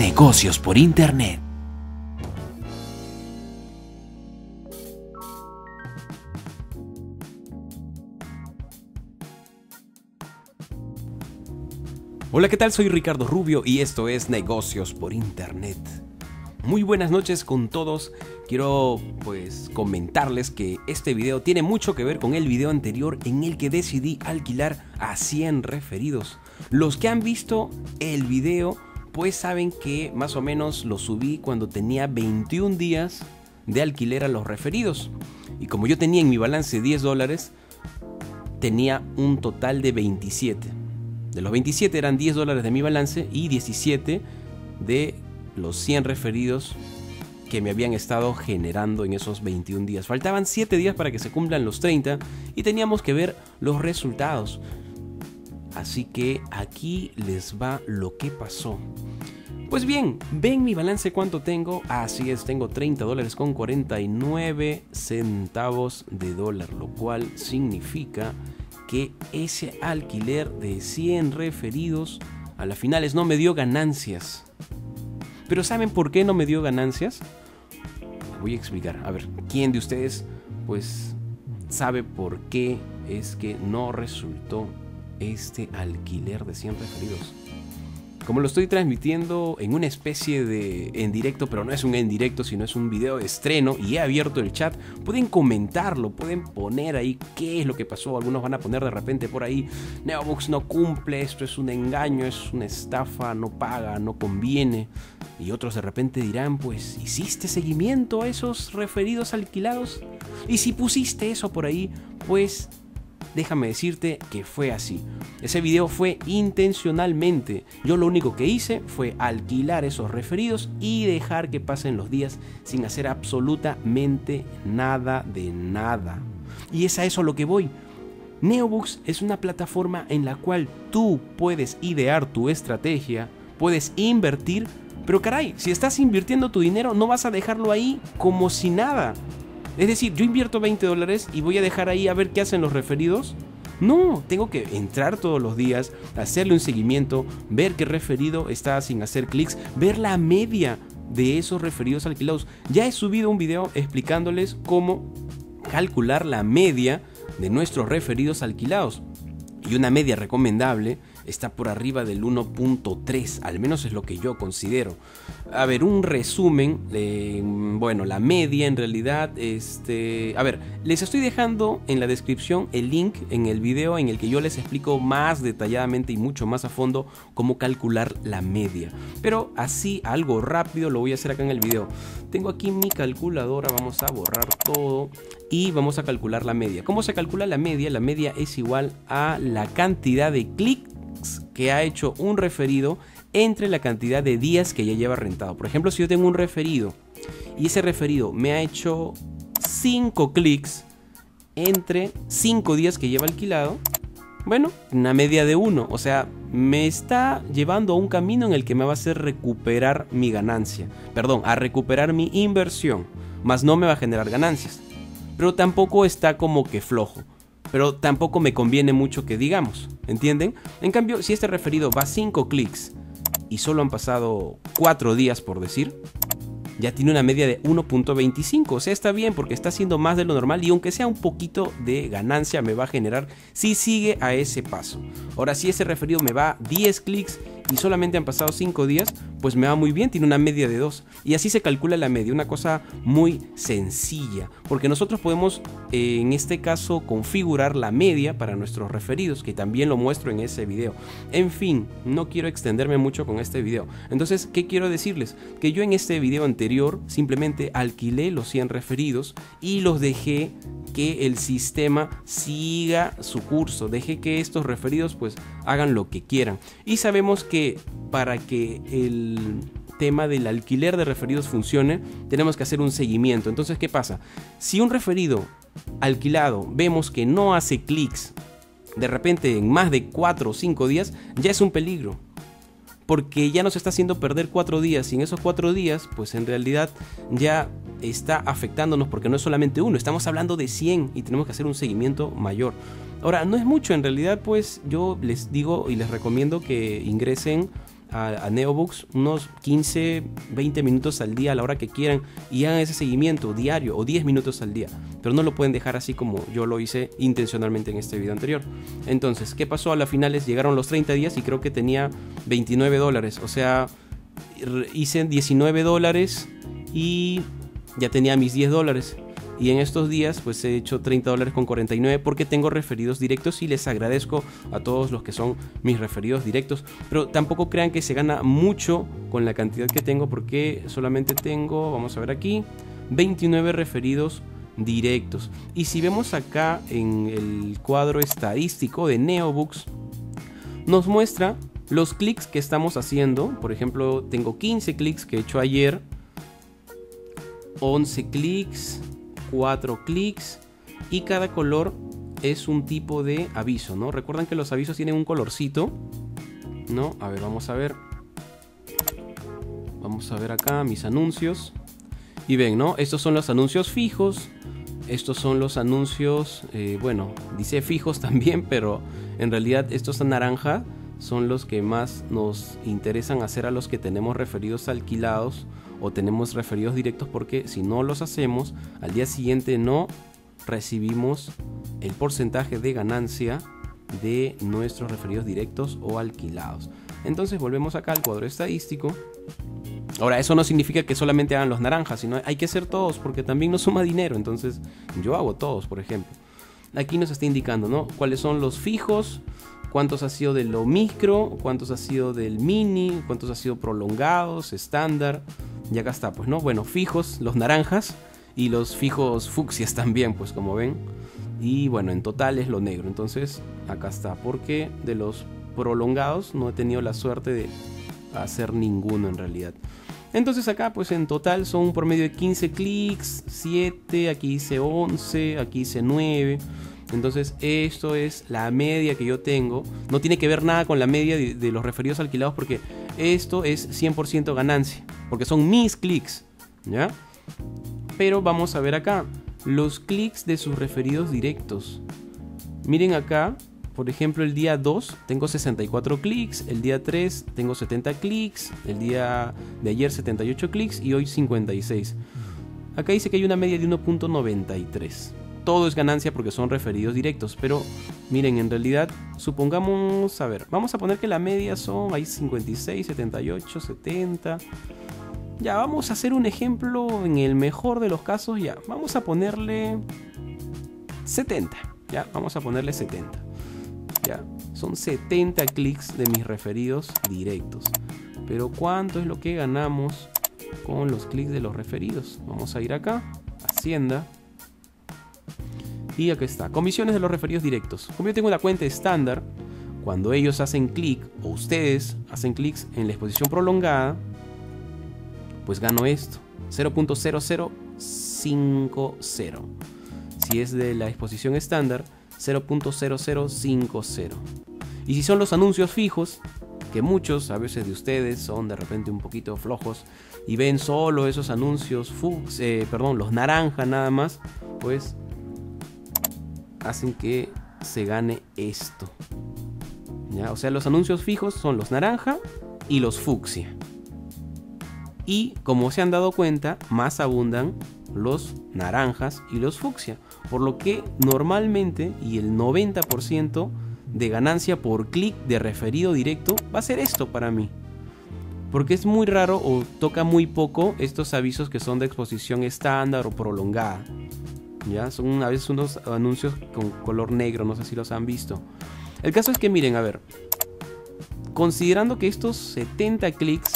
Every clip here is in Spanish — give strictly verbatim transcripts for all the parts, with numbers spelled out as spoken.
Negocios por Internet. Hola, ¿qué tal? Soy Ricardo Rubio y esto es Negocios por Internet. Muy buenas noches con todos. Quiero pues comentarles que este video tiene mucho que ver con el video anterior en el que decidí alquilar a cien referidos. Los que han visto el video pues saben que más o menos lo subí cuando tenía veintiún días de alquiler a los referidos. Y como yo tenía en mi balance diez dólares, tenía un total de veintisiete. De los veintisiete eran diez dólares de mi balance y diecisiete de los cien referidos que me habían estado generando en esos veintiún días. Faltaban siete días para que se cumplan los treinta y teníamos que ver los resultados. Así que aquí les va lo que pasó. Pues bien, ven mi balance cuánto tengo. Así es, tengo treinta dólares con cuarenta y nueve centavos de dólar, lo cual significa que ese alquiler de cien referidos a las finales no me dio ganancias. Pero ¿saben por qué no me dio ganancias? Les voy a explicar. A ver, ¿quién de ustedes pues sabe por qué es que no resultó este alquiler de cien referidos? Como lo estoy transmitiendo en una especie de en directo, pero no es un en directo, sino es un video de estreno y he abierto el chat, pueden comentarlo, pueden poner ahí qué es lo que pasó. Algunos van a poner de repente por ahí: Neobooks no cumple, esto es un engaño, es una estafa, no paga, no conviene. Y otros de repente dirán: pues, ¿hiciste seguimiento a esos referidos alquilados? Y si pusiste eso por ahí, pues déjame decirte que fue así. Ese video fue intencionalmente. Yo lo único que hice fue alquilar esos referidos y dejar que pasen los días sin hacer absolutamente nada de nada. Y es a eso a lo que voy. Neobooks es una plataforma en la cual tú puedes idear tu estrategia, puedes invertir, pero caray, si estás invirtiendo tu dinero no vas a dejarlo ahí como si nada. Es decir, yo invierto veinte dólares y voy a dejar ahí a ver qué hacen los referidos. No, tengo que entrar todos los días, hacerle un seguimiento, ver qué referido está sin hacer clics, ver la media de esos referidos alquilados. Ya he subido un video explicándoles cómo calcular la media de nuestros referidos alquilados. Y una media recomendable está por arriba del uno punto tres, al menos es lo que yo considero. A ver, un resumen, eh, bueno, la media en realidad, este, a ver, les estoy dejando en la descripción el link en el video en el que yo les explico más detalladamente y mucho más a fondo cómo calcular la media. Pero así, algo rápido, lo voy a hacer acá en el video. Tengo aquí mi calculadora, vamos a borrar todo y vamos a calcular la media. ¿Cómo se calcula la media? La media es igual a la cantidad de clics que ha hecho un referido entre la cantidad de días que ya lleva rentado. Por ejemplo, si yo tengo un referido y ese referido me ha hecho cinco clics entre cinco días que lleva alquilado, bueno, una media de uno, o sea, me está llevando a un camino en el que me va a hacer recuperar mi ganancia, perdón, a recuperar mi inversión, más no me va a generar ganancias, pero tampoco está como que flojo. Pero tampoco me conviene mucho que digamos, ¿entienden? En cambio, si este referido va cinco clics y solo han pasado cuatro días por decir, ya tiene una media de uno punto veinticinco. O sea, está bien porque está haciendo más de lo normal y aunque sea un poquito de ganancia me va a generar si sigue a ese paso. Ahora, si ese referido me va diez clics y solamente han pasado cinco días, pues me va muy bien, tiene una media de dos. Y así se calcula la media, una cosa muy sencilla, porque nosotros podemos eh, en este caso configurar la media para nuestros referidos, que también lo muestro en ese video. En fin, no quiero extenderme mucho con este video. Entonces, ¿qué quiero decirles? Que yo en este video anterior simplemente alquilé los cien referidos y los dejé que el sistema siga su curso, dejé que estos referidos pues hagan lo que quieran. Y sabemos que para que el tema del alquiler de referidos funcione, tenemos que hacer un seguimiento. Entonces, ¿qué pasa? Si un referido alquilado vemos que no hace clics de repente en más de cuatro o cinco días, ya es un peligro, porque ya nos está haciendo perder cuatro días y en esos cuatro días pues en realidad ya está afectándonos, porque no es solamente uno, estamos hablando de cien y tenemos que hacer un seguimiento mayor. Ahora, no es mucho en realidad, pues yo les digo y les recomiendo que ingresen a, a Neobooks unos quince, veinte minutos al día a la hora que quieran y hagan ese seguimiento diario o diez minutos al día. Pero no lo pueden dejar así como yo lo hice intencionalmente en este video anterior. Entonces, ¿qué pasó? A las finales llegaron los treinta días y creo que tenía veintinueve dólares. O sea, hice diecinueve dólares y ya tenía mis diez dólares. Y en estos días pues he hecho treinta dólares con cuarenta y nueve porque tengo referidos directos y les agradezco a todos los que son mis referidos directos. Pero tampoco crean que se gana mucho con la cantidad que tengo porque solamente tengo, vamos a ver aquí, veintinueve referidos directos. Y si vemos acá en el cuadro estadístico de Neobooks, nos muestra los clics que estamos haciendo. Por ejemplo, tengo quince clics que he hecho ayer, once clics, cuatro clics, y cada color es un tipo de aviso, ¿no? Recuerdan que los avisos tienen un colorcito, ¿no? A ver, vamos a ver. Vamos a ver acá mis anuncios. Y ven, ¿no? Estos son los anuncios fijos. Estos son los anuncios, eh, bueno, dice fijos también, pero en realidad estos naranja son los que más nos interesan hacer a los que tenemos referidos alquilados o tenemos referidos directos, porque si no los hacemos, al día siguiente no recibimos el porcentaje de ganancia de nuestros referidos directos o alquilados. Entonces volvemos acá al cuadro estadístico. Ahora, eso no significa que solamente hagan los naranjas, sino hay que hacer todos porque también nos suma dinero. Entonces yo hago todos, por ejemplo. Aquí nos está indicando, ¿no?, cuáles son los fijos, cuántos ha sido de lo micro, cuántos ha sido del mini, cuántos ha sido prolongados, estándar. Y acá está, pues, ¿no? Bueno, fijos, los naranjas, y los fijos fucsias también, pues, como ven. Y bueno, en total es lo negro. Entonces, acá está, porque de los prolongados no he tenido la suerte de hacer ninguno en realidad. Entonces acá, pues, en total son un promedio de quince clics, siete, aquí hice once, aquí hice nueve. Entonces esto es la media que yo tengo. No tiene que ver nada con la media de, de los referidos alquilados, porque esto es cien por ciento ganancia, porque son mis clics, ¿ya? Pero vamos a ver acá los clics de sus referidos directos. Miren acá, por ejemplo, el día dos tengo sesenta y cuatro clics, el día tres tengo setenta clics, el día de ayer setenta y ocho clics y hoy cincuenta y seis. Acá dice que hay una media de uno punto noventa y tres. Todo es ganancia porque son referidos directos, pero miren, en realidad, supongamos, a ver, vamos a poner que la media son ahí cincuenta y seis, setenta y ocho, setenta. Ya, vamos a hacer un ejemplo en el mejor de los casos, ya, vamos a ponerle setenta, ya, vamos a ponerle setenta. Ya, son setenta clics de mis referidos directos. Pero ¿cuánto es lo que ganamos con los clics de los referidos? Vamos a ir acá, Hacienda. Y aquí está, comisiones de los referidos directos. Como yo tengo una cuenta estándar, cuando ellos hacen clic, o ustedes hacen clics en la exposición prolongada, pues gano esto, cero punto cero cero cinco cero. Si es de la exposición estándar, cero punto cero cero cinco cero. Y si son los anuncios fijos, que muchos a veces de ustedes son de repente un poquito flojos y ven solo esos anuncios fux, eh, perdón, los naranja nada más, pues hacen que se gane esto, ¿ya? O sea, los anuncios fijos son los naranja y los fucsia. Y como se han dado cuenta, más abundan los naranjas y los fucsia, por lo que normalmente y el noventa por ciento de ganancia por clic de referido directo va a ser esto para mí, porque es muy raro o toca muy poco estos avisos que son de exposición estándar o prolongada. Ya son a veces unos anuncios con color negro, no sé si los han visto. El caso es que miren, a ver, considerando que estos setenta clics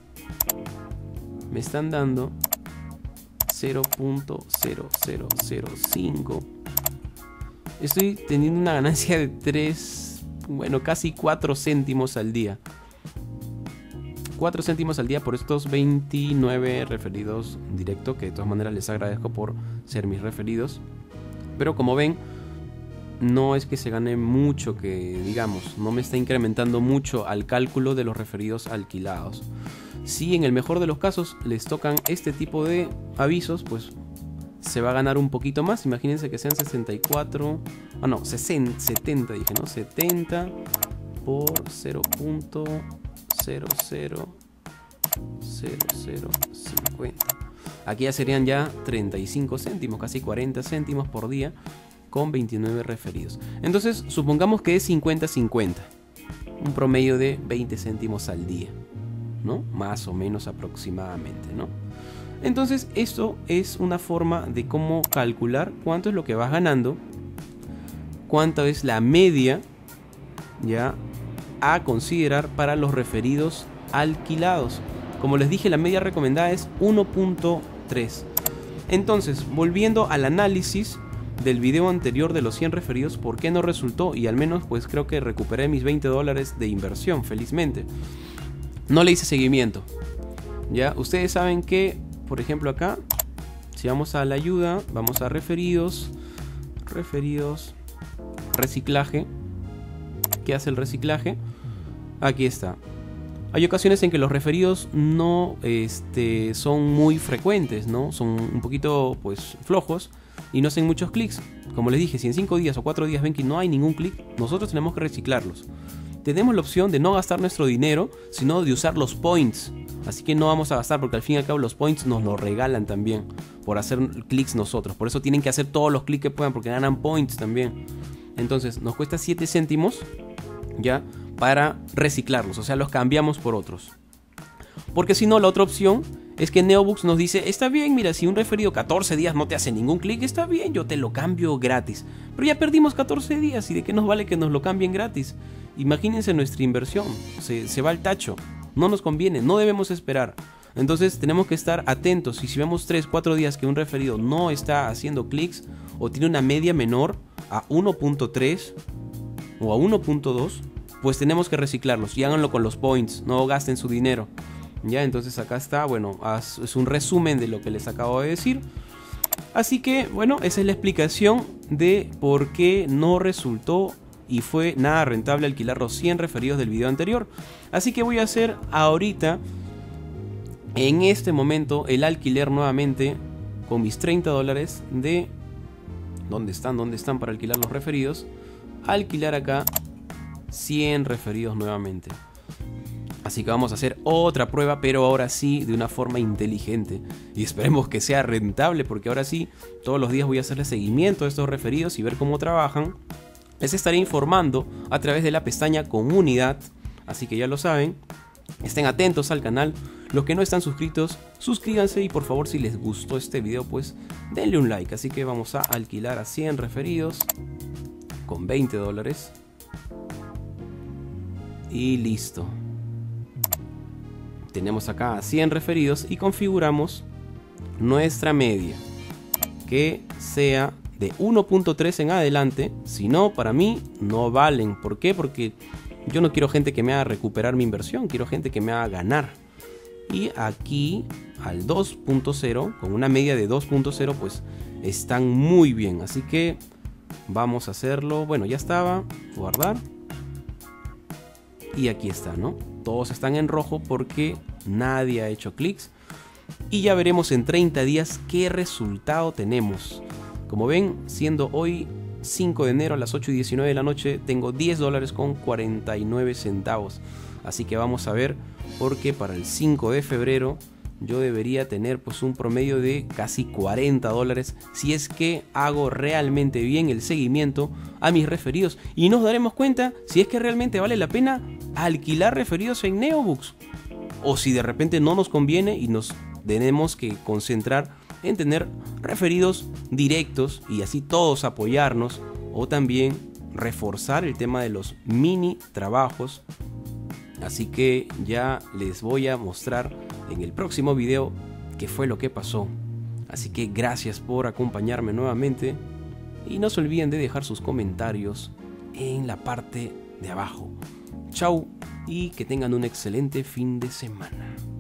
me están dando cero punto cero cero cero cinco, estoy teniendo una ganancia de tres, bueno, casi cuatro céntimos al día. cuatro céntimos al día por estos veintinueve referidos directos, que de todas maneras les agradezco por ser mis referidos. Pero como ven, no es que se gane mucho, que digamos, no me está incrementando mucho al cálculo de los referidos alquilados. Si en el mejor de los casos les tocan este tipo de avisos, pues se va a ganar un poquito más. Imagínense que sean sesenta y cuatro, ah no, sesenta, setenta dije, ¿no? setenta por cero punto cero cero cero cero cincuenta. Aquí ya serían ya treinta y cinco céntimos, casi cuarenta céntimos por día, con veintinueve referidos. Entonces supongamos que es cincuenta cincuenta, un promedio de veinte céntimos al día, ¿no? Más o menos aproximadamente, ¿no? Entonces esto es una forma de cómo calcular cuánto es lo que vas ganando, cuánto es la media ya a considerar para los referidos alquilados. Como les dije, la media recomendada es uno punto tres. Entonces, volviendo al análisis del video anterior de los cien referidos, ¿por qué no resultó? Y al menos pues creo que recuperé mis veinte dólares de inversión, felizmente. No le hice seguimiento. Ya, ustedes saben que, por ejemplo acá, si vamos a la ayuda, vamos a referidos, referidos, reciclaje. ¿Qué hace el reciclaje? Aquí está. Hay ocasiones en que los referidos no este, son muy frecuentes, ¿no? Son un poquito pues flojos y no hacen muchos clics. Como les dije, si en cinco días o cuatro días ven que no hay ningún clic, nosotros tenemos que reciclarlos. Tenemos la opción de no gastar nuestro dinero, sino de usar los points. Así que no vamos a gastar, porque al fin y al cabo los points nos los regalan también por hacer clics nosotros. Por eso tienen que hacer todos los clics que puedan, porque ganan points también. Entonces nos cuesta siete céntimos ya para reciclarlos, o sea, los cambiamos por otros. Porque si no, la otra opción es que Neobooks nos dice: está bien, mira, si un referido catorce días no te hace ningún clic, está bien, yo te lo cambio gratis. Pero ya perdimos catorce días, ¿y de qué nos vale que nos lo cambien gratis? Imagínense nuestra inversión, se, se va al tacho, no nos conviene, no debemos esperar. Entonces tenemos que estar atentos, y si vemos tres, cuatro días que un referido no está haciendo clics o tiene una media menor a uno punto tres o a uno punto dos, pues tenemos que reciclarlos y háganlo con los points, no gasten su dinero. Ya, entonces acá está, bueno, es un resumen de lo que les acabo de decir. Así que, bueno, esa es la explicación de por qué no resultó y fue nada rentable alquilar los cien referidos del video anterior. Así que voy a hacer ahorita, en este momento, el alquiler nuevamente con mis treinta dólares de... ¿Dónde están? ¿Dónde están para alquilar los referidos? Alquilar acá cien referidos nuevamente. Así que vamos a hacer otra prueba, pero ahora sí de una forma inteligente. Y esperemos que sea rentable, porque ahora sí, todos los días voy a hacerle seguimiento a estos referidos y ver cómo trabajan. Les estaré informando a través de la pestaña comunidad. Así que ya lo saben, estén atentos al canal. Los que no están suscritos, suscríbanse, y por favor, si les gustó este video, pues denle un like. Así que vamos a alquilar a cien referidos con veinte dólares. Y listo. Tenemos acá cien referidos y configuramos nuestra media, que sea de uno punto tres en adelante. Si no, para mí no valen. ¿Por qué? Porque yo no quiero gente que me haga recuperar mi inversión, quiero gente que me haga ganar. Y aquí al dos punto cero, con una media de dos punto cero, pues están muy bien. Así que vamos a hacerlo. Bueno, ya estaba. Guardar. Y aquí está, ¿no? Todos están en rojo porque nadie ha hecho clics. Y ya veremos en treinta días qué resultado tenemos. Como ven, siendo hoy cinco de enero a las ocho y diecinueve de la noche, tengo diez dólares con cuarenta y nueve centavos. Así que vamos a ver, porque para el cinco de febrero yo debería tener pues un promedio de casi cuarenta dólares, si es que hago realmente bien el seguimiento a mis referidos. Y nos daremos cuenta si es que realmente vale la pena alquilar referidos en Neobooks, o si de repente no nos conviene y nos tenemos que concentrar en tener referidos directos y así todos apoyarnos, o también reforzar el tema de los mini trabajos. Así que ya les voy a mostrar en el próximo video qué fue lo que pasó. Así que gracias por acompañarme nuevamente, y no se olviden de dejar sus comentarios en la parte de abajo. Chau, y que tengan un excelente fin de semana.